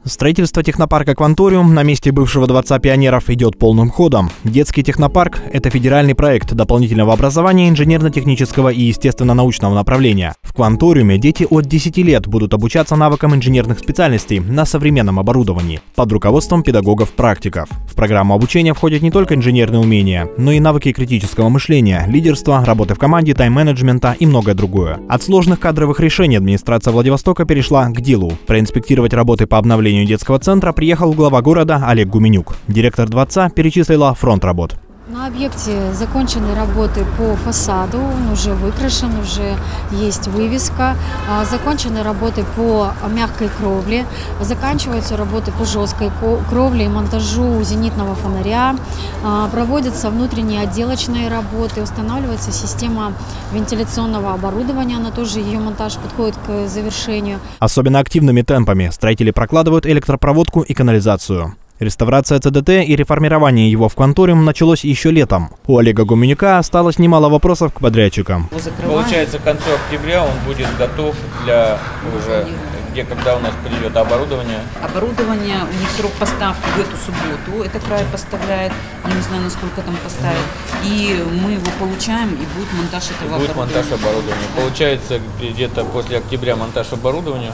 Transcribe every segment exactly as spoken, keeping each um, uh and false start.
Строительство технопарка «Кванториум» на месте бывшего дворца пионеров идет полным ходом. Детский технопарк – это федеральный проект дополнительного образования инженерно-технического и естественно-научного направления. В «Кванториуме» дети от десяти лет будут обучаться навыкам инженерных специальностей на современном оборудовании под руководством педагогов-практиков. В программу обучения входят не только инженерные умения, но и навыки критического мышления, лидерства, работы в команде, тайм-менеджмента и многое другое. От сложных кадровых решений администрация Владивостока перешла к делу. Проинспектировать работы по обновлению детского центра приехал глава города Олег Гуменюк. Директор дворца перечислила фронт работ. На объекте закончены работы по фасаду, он уже выкрашен, уже есть вывеска. Закончены работы по мягкой кровле, заканчиваются работы по жесткой кровле и монтажу зенитного фонаря. Проводятся внутренние отделочные работы, устанавливается система вентиляционного оборудования, она тоже, ее монтаж подходит к завершению. Особенно активными темпами строители прокладывают электропроводку и канализацию. Реставрация ЦДТ и реформирование его в «Кванториум» началось еще летом. У Олега Гуменюка осталось немало вопросов к подрядчикам. Получается, к концу октября он будет готов для уже, где, когда у нас придет оборудование. Оборудование, у них срок поставки в эту субботу, это край поставляет, я не знаю, насколько там поставят. И мы его получаем, и будет монтаж этого будет оборудования. монтаж оборудования. Получается, где-то после октября монтаж оборудования.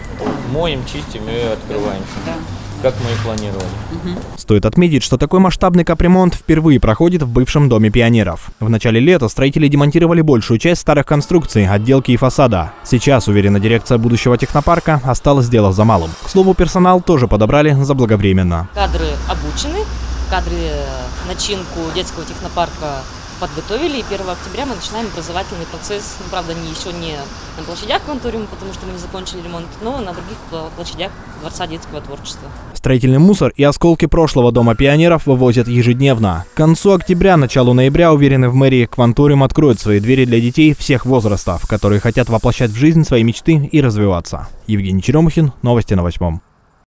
Моем, чистим и открываемся. Да. Как мы и планировали. Угу. Стоит отметить, что такой масштабный капремонт впервые проходит в бывшем доме пионеров. В начале лета строители демонтировали большую часть старых конструкций, отделки и фасада. Сейчас, уверена дирекция будущего технопарка, осталось дело за малым. К слову, персонал тоже подобрали заблаговременно. Кадры обучены, кадры начинку детского технопарка подготовили, и первого октября мы начинаем образовательный процесс. Ну, правда, не, еще не на площадях «Кванториума», потому что мы не закончили ремонт, но на других площадях Дворца детского творчества. Строительный мусор и осколки прошлого дома пионеров вывозят ежедневно. К концу октября, началу ноября, уверены в мэрии, «Кванториум» откроет свои двери для детей всех возрастов, которые хотят воплощать в жизнь свои мечты и развиваться. Евгений Черемухин, новости на восьмом.